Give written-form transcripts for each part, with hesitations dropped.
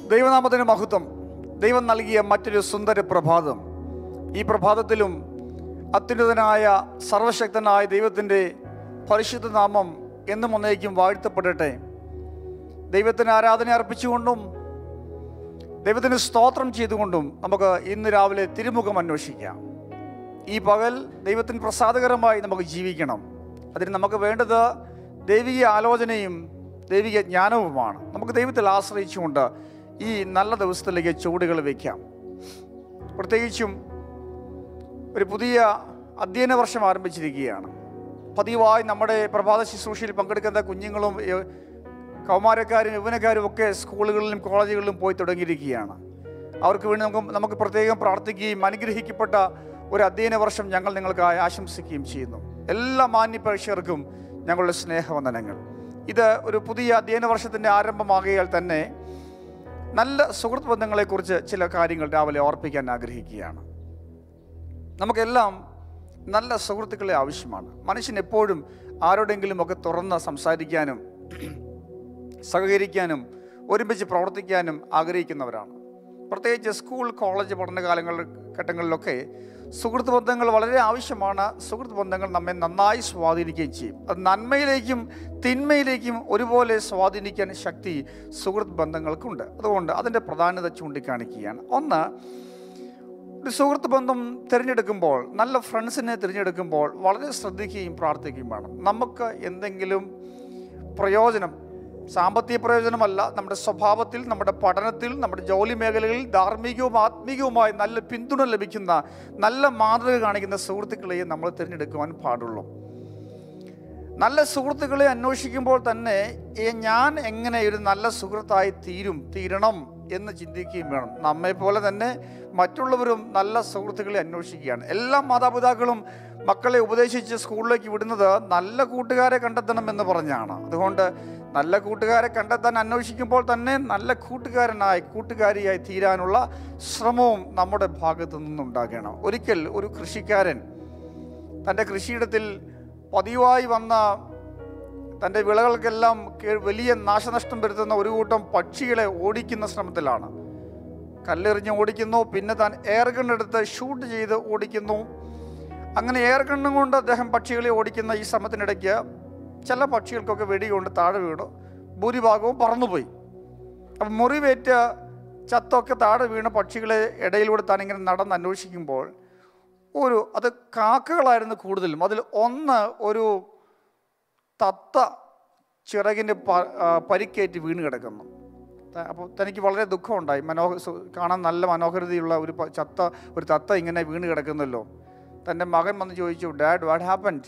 ദൈവനാമത്തിന് മഹത്വം. ദൈവം നൽകിയ മറ്റൊരു സുന്ദര പ്രഭാതം. ഈ പ്രഭാതത്തിലും അത്യുന്നതനായ സർവശക്തനായ ദൈവത്തിൻ്റെ പരിശുദ്ധ നാമം എന്നും ഒന്നേക്കും വാഴ്ത്തപ്പെടട്ടെ. ദൈവത്തിന് ആരാധന അർപ്പിച്ചുകൊണ്ടും ദൈവത്തിന് സ്തോത്രം ചെയ്തുകൊണ്ടും നമുക്ക് ഇന്ന് രാവിലെ തിരുമുഖം അന്വേഷിക്കാം. ഈ പകൽ ദൈവത്തിന് പ്രസാദകരമായി നമുക്ക് ജീവിക്കണം. അതിന് നമുക്ക് വേണ്ടത് ദൈവിക ആലോചനയും ദൈവിക ജ്ഞാനവുമാണ്. നമുക്ക് ദൈവത്തിൽ ആശ്രയിച്ചുകൊണ്ട് ഈ നല്ല ദിവസത്തിലേക്ക് ചുവടുകൾ വയ്ക്കാം. പ്രത്യേകിച്ചും ഒരു പുതിയ അധ്യയന വർഷം ആരംഭിച്ചിരിക്കുകയാണ്. പതിവായി നമ്മുടെ പ്രഭാത ശുശ്രൂഷയിൽ പങ്കെടുക്കുന്ന കുഞ്ഞുങ്ങളും കൗമാരക്കാരും യൗവനക്കാരും ഒക്കെ സ്കൂളുകളിലും കോളേജുകളിലും പോയി തുടങ്ങിയിരിക്കുകയാണ്. അവർക്ക് വേണ്ടി നമുക്ക് പ്രത്യേകം പ്രാർത്ഥിക്കുകയും അനുഗ്രഹിക്കപ്പെട്ട ഒരു അധ്യയന വർഷം ഞങ്ങൾ നിങ്ങൾക്കായി ആശംസിക്കുകയും ചെയ്യുന്നു. എല്ലാ മാന്യ പ്രേക്ഷകർക്കും ഞങ്ങളുടെ സ്നേഹവന്ദനങ്ങൾ. ഇത് ഒരു പുതിയ അധ്യയന വർഷത്തിൻ്റെ ആരംഭമാകിയാൽ തന്നെ നല്ല സുഹൃത്ത് ബന്ധങ്ങളെക്കുറിച്ച് ചില കാര്യങ്ങൾ രാവിലെ ഓർപ്പിക്കാൻ ആഗ്രഹിക്കുകയാണ്. നമുക്കെല്ലാം നല്ല സുഹൃത്തുക്കളെ ആവശ്യമാണ്. മനുഷ്യൻ എപ്പോഴും ആരോടെങ്കിലും ഒക്കെ തുറന്ന് സംസാരിക്കാനും സഹകരിക്കാനും ഒരുമിച്ച് പ്രവർത്തിക്കാനും ആഗ്രഹിക്കുന്നവരാണ്. പ്രത്യേകിച്ച് സ്കൂൾ കോളേജ് ഘട്ടങ്ങളിലൊക്കെ സുഹൃത്ത് ബന്ധങ്ങൾ വളരെ ആവശ്യമാണ്. സുഹൃത്ത് ബന്ധങ്ങൾ നമ്മെ നന്നായി സ്വാധീനിക്കുകയും ചെയ്യും. അത് നന്മയിലേക്കും തിന്മയിലേക്കും ഒരുപോലെ സ്വാധീനിക്കാൻ ശക്തി സുഹൃത്ത് ബന്ധങ്ങൾക്കുണ്ട്. അതുകൊണ്ട് അതിൻ്റെ പ്രാധാന്യത ചൂണ്ടിക്കാണിക്കുകയാണ്. ഒന്ന്, ഒരു സുഹൃത്ത് ബന്ധം തിരഞ്ഞെടുക്കുമ്പോൾ, നല്ല ഫ്രണ്ട്സിനെ തിരഞ്ഞെടുക്കുമ്പോൾ വളരെ ശ്രദ്ധിക്കുകയും പ്രാർത്ഥിക്കുകയും വേണം. നമുക്ക് എന്തെങ്കിലും പ്രയോജനം, സാമ്പത്തിക പ്രയോജനമല്ല, നമ്മുടെ സ്വഭാവത്തിൽ, നമ്മുടെ പഠനത്തിൽ, നമ്മുടെ ജോലി മേഖലകളിൽ ധാർമ്മികവും ആത്മീകവുമായി നല്ല പിന്തുണ ലഭിക്കുന്ന, നല്ല മാതൃക കാണിക്കുന്ന സുഹൃത്തുക്കളെയും നമ്മൾ തിരഞ്ഞെടുക്കുവാൻ പാടുള്ളൂ. നല്ല സുഹൃത്തുക്കളെ അന്വേഷിക്കുമ്പോൾ തന്നെ ഞാൻ എങ്ങനെ ഒരു നല്ല സുഹൃത്തായി തീരണം എന്ന് ചിന്തിക്കുകയും വേണം. നമ്മെപ്പോലെ തന്നെ മറ്റുള്ളവരും നല്ല സുഹൃത്തുക്കളെ അന്വേഷിക്കുകയാണ്. എല്ലാ മാതാപിതാക്കളും മക്കളെ ഉപദേശിച്ച് സ്കൂളിലേക്ക് വിടുന്നത് നല്ല കൂട്ടുകാരെ കണ്ടെത്തണം എന്ന് പറഞ്ഞാണ്. അതുകൊണ്ട് നല്ല കൂട്ടുകാരെ കണ്ടെത്താൻ അന്വേഷിക്കുമ്പോൾ തന്നെ നല്ല കൂട്ടുകാരിയായി തീരാനുള്ള ശ്രമവും നമ്മുടെ ഭാഗത്തു നിന്നുണ്ടാകണം. ഒരിക്കൽ ഒരു കൃഷിക്കാരൻ തൻ്റെ കൃഷിയിടത്തിൽ പതിവായി വന്ന തൻ്റെ വിളകൾക്കെല്ലാം വലിയ നാശനഷ്ടം വരുത്തുന്ന ഒരു കൂട്ടം പക്ഷികളെ ഓടിക്കുന്ന ശ്രമത്തിലാണ്. കല്ലെറിഞ്ഞ് ഓടിക്കുന്നു, പിന്നെ താൻ എയർഗൺ എടുത്ത് ഷൂട്ട് ചെയ്ത് ഓടിക്കുന്നു. അങ്ങനെ എയർഗണ്ണും കൊണ്ട് അദ്ദേഹം പക്ഷികളെ ഓടിക്കുന്ന ഈ ശ്രമത്തിനിടയ്ക്ക് ചില പക്ഷികൾക്കൊക്കെ വെടികൊണ്ട് താഴെ വീണു. ഭൂരിഭാഗവും പറന്നുപോയി. അപ്പം മുറിവേറ്റ് ചത്തൊക്കെ താഴെ വീണ പക്ഷികളെ ഇടയിലൂടെ താൻ ഇങ്ങനെ നടന്ന് അന്വേഷിക്കുമ്പോൾ അത് കാക്കകളായിരുന്നു കൂടുതലും. അതിൽ ഒന്ന് ഒരു തത്ത ചിറകിന് പരിക്കേറ്റ് വീണ് കിടക്കുന്നു. അപ്പോൾ തനിക്ക് വളരെ ദുഃഖമുണ്ടായി. കാണാൻ നല്ല മനോഹരതയുള്ള ഒരു തത്ത ഇങ്ങനെ വീണ് കിടക്കുന്നല്ലോ. തൻ്റെ മകൻ വന്ന് ചോദിച്ചു, ഡാഡ്, വാട്ട് ഹാപ്പൻഡ്?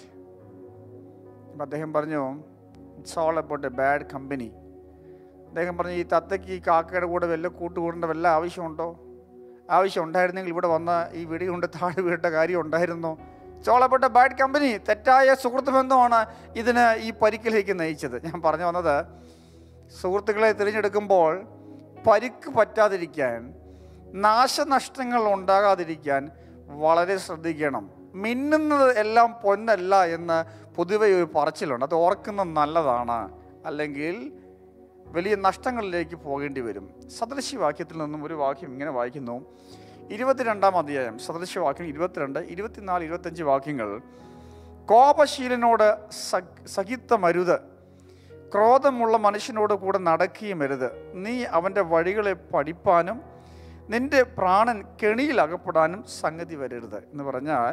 അപ്പം അദ്ദേഹം പറഞ്ഞു, it's all about a bad company. അദ്ദേഹം പറഞ്ഞു, ഈ തത്തയ്ക്ക് ഈ കാക്കയുടെ കൂടെ കൂട്ടുകൂടേണ്ട വല്ല ആവശ്യമുണ്ടോ? ആവശ്യം ഉണ്ടായിരുന്നെങ്കിൽ ഇവിടെ വന്ന് ഈ വെടി കൊണ്ട് താഴെ വീട്ട കാര്യം ഉണ്ടായിരുന്നു. It's all about a bad company. തെറ്റായ സുഹൃത്ത് ബന്ധമാണ് ഇതിന് ഈ പരിക്കിലേക്ക് നയിച്ചത്. ഞാൻ പറഞ്ഞു വന്നത്, സുഹൃത്തുക്കളെ തിരഞ്ഞെടുക്കുമ്പോൾ പരിക്ക് പറ്റാതിരിക്കാൻ, നാശനഷ്ടങ്ങൾ ഉണ്ടാകാതിരിക്കാൻ വളരെ ശ്രദ്ധിക്കണം. മിന്നുന്നത് എല്ലാം പൊന്നല്ല എന്ന് പൊതുവെ ഒരു പറച്ചിലുണ്ട്. അത് ഓർക്കുന്നത് നല്ലതാണ്, അല്ലെങ്കിൽ വലിയ നഷ്ടങ്ങളിലേക്ക് പോകേണ്ടി വരും. സദൃശ്യവാക്യത്തിൽ നിന്നും ഒരു വാക്യം ഇങ്ങനെ വായിക്കുന്നു. 22-ാം അധ്യായം സദൃശ്യവാക്യം 22, 24, 25 വാക്യങ്ങൾ. കോപശീലനോട് സഹിത്തമരുത്, ക്രോധമുള്ള മനുഷ്യനോട് കൂടെ നടക്കുകയും അരുത്. നീ അവൻ്റെ വഴികളെ പഠിപ്പാനും നിന്റെ പ്രാണൻ കെണിയിൽ അകപ്പെടാനും സംഗതി വരരുത് എന്ന് പറഞ്ഞാൽ,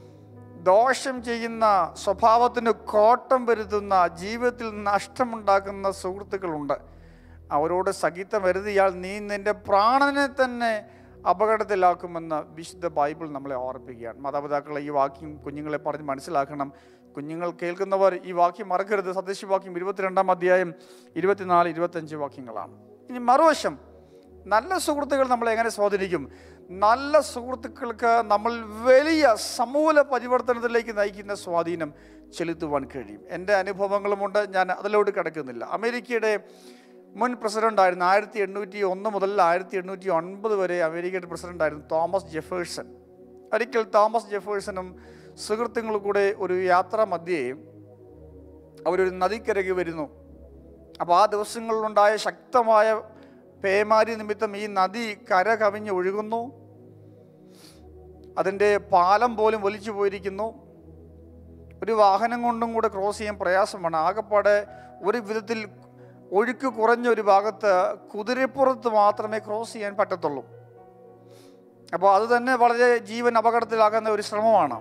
ദോഷം ചെയ്യുന്ന, സ്വഭാവത്തിന് കോട്ടം വരുത്തുന്ന, ജീവിതത്തിൽ നഷ്ടമുണ്ടാക്കുന്ന സുഹൃത്തുക്കളുണ്ട്. അവരോട് സഹിത്തം വരുതിയാൽ നീ നിന്റെ പ്രാണനെ തന്നെ അപകടത്തിലാക്കുമെന്ന് വിശുദ്ധ ബൈബിൾ നമ്മളെ ഓർപ്പിക്കുകയാണ്. മാതാപിതാക്കളെ ഈ വാക്യം കുഞ്ഞുങ്ങളെ പറഞ്ഞ് മനസ്സിലാക്കണം. കുഞ്ഞുങ്ങൾ കേൾക്കുന്നവർ ഈ വാക്യം മറക്കരുത്. സദൃശ്യവാക്യം 22-ാം അധ്യായം 24, 25 വാക്യങ്ങളാണ്. ഇനി മറുവശം, നല്ല സുഹൃത്തുക്കൾ നമ്മളെ എങ്ങനെ സ്വാധീനിക്കും? നല്ല സുഹൃത്തുക്കൾക്ക് നമ്മൾ വലിയ സമൂല പരിവർത്തനത്തിലേക്ക് നയിക്കുന്ന സ്വാധീനം ചെലുത്തുവാൻ കഴിയും. എൻ്റെ അനുഭവങ്ങളുമുണ്ട്, ഞാൻ അതിലോട്ട് കിടക്കുന്നില്ല. അമേരിക്കയുടെ മുൻ പ്രസിഡൻ്റായിരുന്നു 1801 മുതൽ 1809 വരെ അമേരിക്കയുടെ പ്രസിഡൻ്റായിരുന്നു തോമസ് ജെഫേഴ്സൺ. ഒരിക്കൽ തോമസ് ജെഫേഴ്സണും സുഹൃത്തുക്കളും കൂടെ ഒരു യാത്രാ മധ്യേ അവരൊരു നദിക്കരയ്ക്ക് വരുന്നു. അപ്പോൾ ആ ദിവസങ്ങളിലുണ്ടായ ശക്തമായ പേമാരി നിമിത്തം ഈ നദി കര കവിഞ്ഞ് ഒഴുകുന്നു. അതിൻ്റെ പാലം പോലും ഒലിച്ചു പോയിരിക്കുന്നു. ഒരു വാഹനം കൊണ്ടും കൂടെ ക്രോസ് ചെയ്യാൻ പ്രയാസമാണ്. ആകെപ്പാടെ ഒരു വിധത്തിൽ ഒഴുക്ക് കുറഞ്ഞ ഒരു ഭാഗത്ത് കുതിരപ്പുറത്ത് മാത്രമേ ക്രോസ് ചെയ്യാൻ പറ്റത്തുള്ളൂ. അപ്പോൾ അത് തന്നെ വളരെ ജീവൻ അപകടത്തിലാകുന്ന ഒരു ശ്രമമാണ്.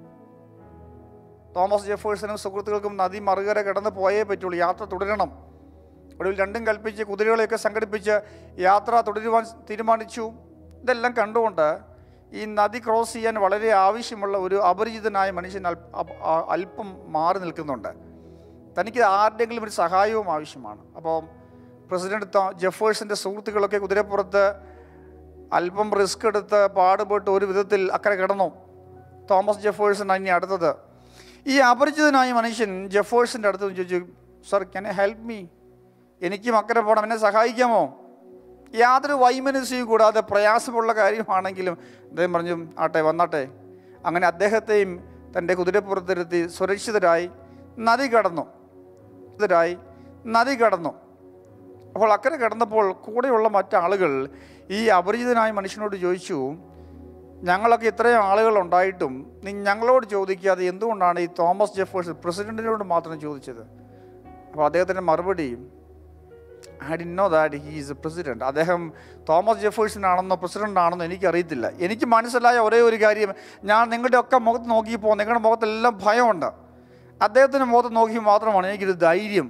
തോമസ് ജെഫേഴ്സനും സുഹൃത്തുക്കൾക്കും നദി മറുകര കിടന്ന് പോയേ പറ്റുള്ളൂ. യാത്ര തുടരണം. ഒടുവിൽ രണ്ടും കൽപ്പിച്ച് കുതിരകളെയൊക്കെ സംഘടിപ്പിച്ച് യാത്ര തുടരുവാൻ തീരുമാനിച്ചു. ഇതെല്ലാം കണ്ടുകൊണ്ട് ഈ നദി ക്രോസ് ചെയ്യാൻ വളരെ ആവശ്യമുള്ള ഒരു അപരിചിതനായ മനുഷ്യൻ അല്പം മാറി നിൽക്കുന്നുണ്ട്. തനിക്ക് ആരുടെയെങ്കിലും ഒരു സഹായവും ആവശ്യമാണ്. അപ്പോൾ പ്രസിഡന്റ് ജെഫേഴ്സിൻ്റെ സുഹൃത്തുക്കളൊക്കെ കുതിരപ്പുറത്ത് അല്പം റിസ്ക് എടുത്ത് പാടുപെട്ട് ഒരു വിധത്തിൽ അക്കരെ കിടന്നു. തോമസ് ജെഫേഴ്സൺ ഇനി അടുത്തത്. ഈ അപരിചിതനായ മനുഷ്യൻ ജെഫേഴ്സിൻ്റെ അടുത്ത് ചോദിച്ചു, sir can you help me? എനിക്കും അക്കരെ പോകണം, എന്നെ സഹായിക്കാമോ? യാതൊരു വൈമനസ്യവും കൂടാതെ പ്രയാസമുള്ള കാര്യമാണെങ്കിലും അദ്ദേഹം പറഞ്ഞു, ആട്ടെ വന്നാട്ടെ. അങ്ങനെ അദ്ദേഹത്തെയും തൻ്റെ കുതിരപ്പുറത്തിരുത്തി സുരക്ഷിതരായി നദി കടന്നു. അപ്പോൾ അക്കരെ കടന്നപ്പോൾ കൂടെയുള്ള മറ്റാളുകൾ ഈ അപരിചിതനായ മനുഷ്യനോട് ചോദിച്ചു, ഞങ്ങളൊക്കെ ഇത്രയും ആളുകൾ ഉണ്ടായിട്ടും നീ ഞങ്ങളോട് ചോദിക്കാതെ എന്തുകൊണ്ടാണ് ഈ തോമസ് ജെഫേഴ്സൺ പ്രസിഡന്റിനോട് മാത്രം ചോദിച്ചത്? അപ്പോൾ അദ്ദേഹത്തിൻ്റെ മറുപടി, I didn't know that he is a president. അദ്ദേഹം തോമസ് ജെഫേഴ്സൺ ആണെന്നോ പ്രസിഡന്റ് ആണെന്നോ എനിക്കറിയത്തില്ല. എനിക്ക് മനസ്സിലായ ഒരേ ഒരു കാര്യം, ഞാൻ നിങ്ങളുടെ ഒക്കെ മുഖത്ത് നോക്കിയപ്പോൾ നിങ്ങളുടെ മുഖത്തെല്ലാം ഭയമുണ്ട്. അദ്ദേഹത്തിൻ്റെ മുഖത്ത് നോക്കി മാത്രമാണ് എനിക്കൊരു ധൈര്യം,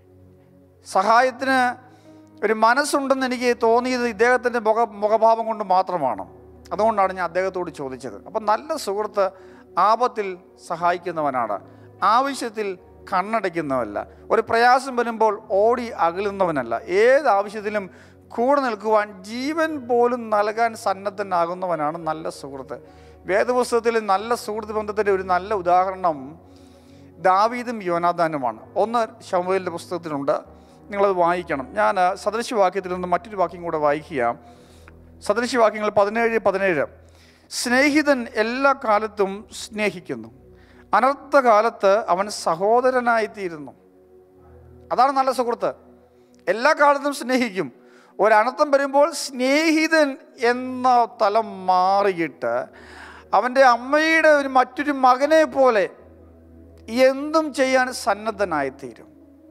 സഹായത്തിന് ഒരു മനസ്സുണ്ടെന്ന് എനിക്ക് തോന്നിയത് ഇദ്ദേഹത്തിൻ്റെ മുഖഭാവം കൊണ്ട് മാത്രമാണ്. അതുകൊണ്ടാണ് ഞാൻ അദ്ദേഹത്തോട് ചോദിച്ചത്. അപ്പം നല്ല സുഹൃത്ത് ആപത്തിൽ സഹായിക്കുന്നവനാണ്, ആവശ്യത്തിൽ കണ്ണടയ്ക്കുന്നവല്ല, ഒരു പ്രയാസം വരുമ്പോൾ ഓടി അകലുന്നവനല്ല, ഏത് ആവശ്യത്തിലും കൂടെ നിൽക്കുവാൻ ജീവൻ പോലും നൽകാൻ സന്നദ്ധനാകുന്നവനാണ് നല്ല സുഹൃത്ത്. വേദപുസ്തകത്തിൽ നല്ല സുഹൃത്ത് ബന്ധത്തിൻ്റെ ഒരു നല്ല ഉദാഹരണം ദാവീദും യോനാഥാനുമാണ്. ഒന്ന് ശമൂവേലിൻ്റെ പുസ്തകത്തിലുണ്ട്, നിങ്ങളത് വായിക്കണം. ഞാൻ സദൃശവാക്യത്തിൽ നിന്ന് മറ്റൊരു വാക്യം കൂടെ വായിക്കുക. സദൃശവാക്യങ്ങൾ 17:17. സ്നേഹിതൻ എല്ലാ കാലത്തും സ്നേഹിക്കുന്നു, അനർത്ഥകാലത്ത് അവൻ സഹോദരനായിത്തീരുന്നു. അതാണ് നല്ല സുഹൃത്ത്. എല്ലാ കാലത്തും സ്നേഹിക്കും. ഒരനർത്ഥം വരുമ്പോൾ സ്നേഹിതൻ എന്ന തലം മാറിയിട്ട് അവൻ്റെ അമ്മയുടെ മറ്റൊരു മകനെ പോലെ എന്തും ചെയ്യാൻ സന്നദ്ധനായിത്തീരും.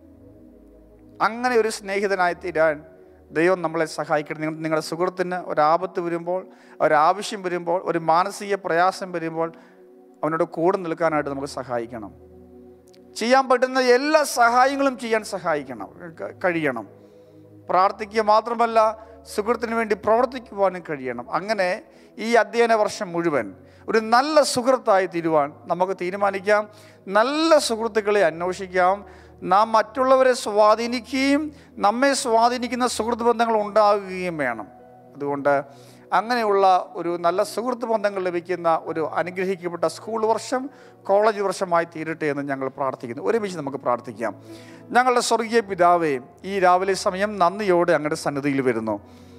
അങ്ങനെ ഒരു സ്നേഹിതനായിത്തീരാൻ ദൈവം നമ്മളെ സഹായിക്കണം. നിങ്ങളുടെ സുഹൃത്തിന് ഒരാപത്ത് വരുമ്പോൾ, ഒരാവശ്യം വരുമ്പോൾ, ഒരു മാനസിക പ്രയാസം വരുമ്പോൾ അവനോട് കൂടെ നിൽക്കാനായിട്ട് നമുക്ക് സഹായിക്കണം. ചെയ്യാൻ പറ്റുന്ന എല്ലാ സഹായങ്ങളും ചെയ്യാൻ കഴിയണം. പ്രാർത്ഥിക്കുക മാത്രമല്ല, സുഹൃത്തിന് വേണ്ടി പ്രവർത്തിക്കുവാനും കഴിയണം. അങ്ങനെ ഈ അധ്യയന വർഷം മുഴുവൻ ഒരു നല്ല സുഹൃത്തായി തീരുവാൻ നമുക്ക് തീരുമാനിക്കാം. നല്ല സുഹൃത്തുക്കളെ അന്വേഷിക്കാം. നാം മറ്റുള്ളവരെ സ്വാധീനിക്കുകയും നമ്മെ സ്വാധീനിക്കുന്ന സുഹൃത്ത് ബന്ധങ്ങൾ ഉണ്ടാകുകയും വേണം. അതുകൊണ്ട് അങ്ങനെയുള്ള ഒരു നല്ല സുഹൃത്ത് ബന്ധങ്ങൾ ലഭിക്കുന്ന ഒരു അനുഗ്രഹിക്കപ്പെട്ട സ്കൂൾ വർഷം, കോളേജ് വർഷമായി തീരട്ടെ എന്ന് ഞങ്ങൾ പ്രാർത്ഥിക്കുന്നു. ഒരുമിച്ച് നമുക്ക് പ്രാർത്ഥിക്കാം. ഞങ്ങളുടെ സ്വർഗീയ പിതാവേ, ഈ രാവിലെ സമയം നന്ദിയോടെ അങ്ങയുടെ സന്നിധിയിൽ വരുന്നു.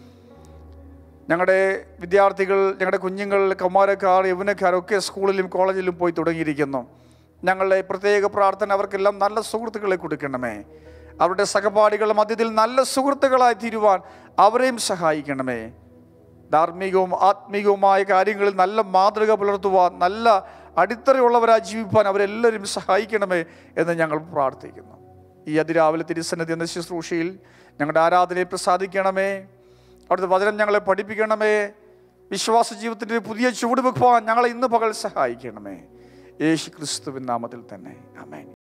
ഞങ്ങളുടെ വിദ്യാർത്ഥികൾ, ഞങ്ങളുടെ കുഞ്ഞുങ്ങൾ, കൗമാരക്കാർ, യൗവനക്കാരൊക്കെ സ്കൂളിലും കോളേജിലും പോയി തുടങ്ങിയിരിക്കുന്നു. ഞങ്ങളുടെ പ്രത്യേക പ്രാർത്ഥന അവർക്കെല്ലാം നല്ല സുഹൃത്തുക്കളെ കൊടുക്കണമേ. അവരുടെ സഹപാഠികളുടെ മധ്യത്തിൽ നല്ല സുഹൃത്തുക്കളായി തീരുവാൻ അവരെയും സഹായിക്കണമേ. ധാർമ്മികവും ആത്മീകവുമായ കാര്യങ്ങളിൽ നല്ല മാതൃക പുലർത്തുവാൻ, നല്ല അടിത്തറയുള്ളവരായി ജീവിപ്പാൻ അവരെല്ലാവരും സഹായിക്കണമേ എന്ന് ഞങ്ങൾ പ്രാർത്ഥിക്കുന്നു. ഈ അതിരാവിലെ തിരുസന്നിധി എന്ന ശുശ്രൂഷയിൽ ഞങ്ങളുടെ ആരാധനയെ പ്രസാദിക്കണമേ. അവിടുത്തെ വചനം ഞങ്ങളെ പഠിപ്പിക്കണമേ. വിശ്വാസ ജീവിതത്തിൻ്റെ പുതിയ ചുവട് വെക്കുവാൻ ഞങ്ങളെ ഇന്ന് പകൽ സഹായിക്കണമേ. യേശു ക്രിസ്തുവിൻ നാമത്തിൽ തന്നെ ആമേൻ.